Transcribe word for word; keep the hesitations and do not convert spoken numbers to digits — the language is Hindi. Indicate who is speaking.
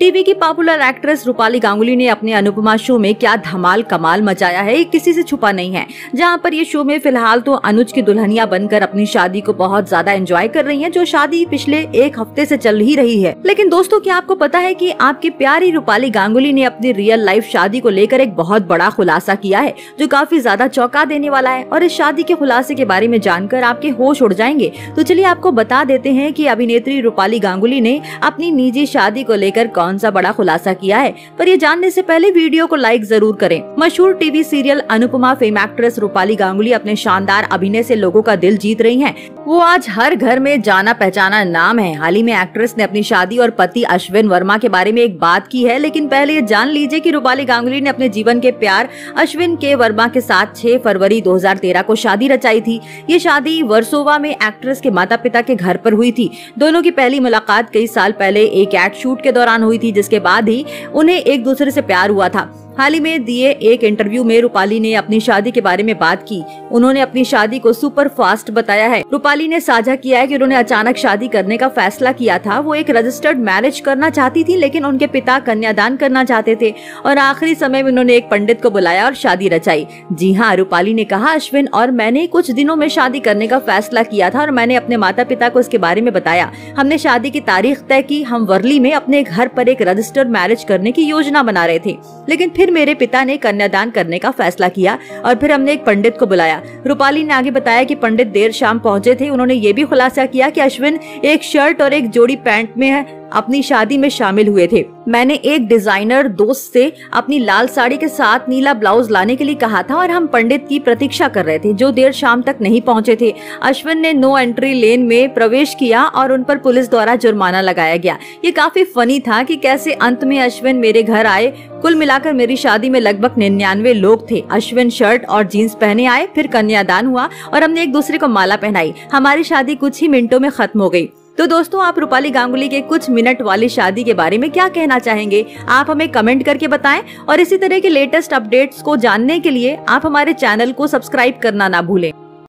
Speaker 1: टीवी की पॉपुलर एक्ट्रेस रूपाली गांगुली ने अपने अनुपमा शो में क्या धमाल कमाल मचाया है, ये किसी से छुपा नहीं है। जहां पर ये शो में फिलहाल तो अनुज की दुल्हनिया बनकर अपनी शादी को बहुत ज्यादा एंजॉय कर रही हैं, जो शादी पिछले एक हफ्ते से चल ही रही है। लेकिन दोस्तों, क्या आपको पता है कि आपकी प्यारी रूपाली गांगुली ने अपनी रियल लाइफ शादी को लेकर एक बहुत बड़ा खुलासा किया है, जो काफी ज्यादा चौंका देने वाला है। और इस शादी के खुलासे के बारे में जानकर आपके होश उड़ जाएंगे। तो चलिए आपको बता देते हैं कि अभिनेत्री रूपाली गांगुली ने अपनी निजी शादी को लेकर कौन सा बड़ा खुलासा किया है। पर ये जानने से पहले वीडियो को लाइक जरूर करें। मशहूर TV serial Anupama fame actress Rupali Ganguly अपने शानदार अभिनय से लोगों का दिल जीत रही हैं। वो आज हर घर में जाना पहचाना नाम है। हाल ही में एक्ट्रेस ने अपनी शादी और पति अश्विन वर्मा के बारे में एक बात की है, लेकिन पहले ये जान लीजिए कि रूपाली गांगुली ने अपने जीवन के प्यार अश्विन के वर्मा के साथ छह फरवरी दो हज़ार तेरह को शादी रचाई थी। ये शादी वर्सोवा में एक्ट्रेस के माता पिता के घर पर हुई थी। दोनों की पहली मुलाकात कई साल पहले एक एड शूट के दौरान हुई थी, जिसके बाद ही उन्हें एक दूसरे से प्यार हुआ था। हाल ही में दिए एक इंटरव्यू में रूपाली ने अपनी शादी के बारे में बात की। उन्होंने अपनी शादी को सुपर फास्ट बताया है। रूपाली ने साझा किया है कि उन्होंने अचानक शादी करने का फैसला किया था। वो एक रजिस्टर्ड मैरिज करना चाहती थी, लेकिन उनके पिता कन्यादान करना चाहते थे और आखिरी समय में उन्होंने एक पंडित को बुलाया और शादी रचाई। जी हाँ, रूपाली ने कहा, अश्विन और मैंने कुछ दिनों में शादी करने का फैसला किया था और मैंने अपने माता पिता को इसके बारे में बताया। हमने शादी की तारीख तय की। हम वर्ली में अपने घर पर एक रजिस्टर्ड मैरिज करने की योजना बना रहे थे, लेकिन फिर मेरे पिता ने कन्यादान करने का फैसला किया और फिर हमने एक पंडित को बुलाया। रूपाली ने आगे बताया कि पंडित देर शाम पहुंचे थे। उन्होंने ये भी खुलासा किया कि अश्विन एक शर्ट और एक जोड़ी पैंट में अपनी शादी में शामिल हुए थे। मैंने एक डिजाइनर दोस्त से अपनी लाल साड़ी के साथ नीला ब्लाउज लाने के लिए कहा था और हम पंडित की प्रतीक्षा कर रहे थे, जो देर शाम तक नहीं पहुंचे थे। अश्विन ने नो एंट्री लेन में प्रवेश किया और उन पर पुलिस द्वारा जुर्माना लगाया गया। ये काफी फनी था कि कैसे अंत में अश्विन मेरे घर आए। कुल मिलाकर मेरी शादी में लगभग निन्यानवे लोग थे। अश्विन शर्ट और जीन्स पहने आए, फिर कन्यादान हुआ और हमने एक दूसरे को माला पहनाई। हमारी शादी कुछ ही मिनटों में खत्म हो गई। तो दोस्तों, आप रूपाली गांगुली के कुछ मिनट वाली शादी के बारे में क्या कहना चाहेंगे? आप हमें कमेंट करके बताएं और इसी तरह के लेटेस्ट अपडेट्स को जानने के लिए आप हमारे चैनल को सब्सक्राइब करना ना भूलें।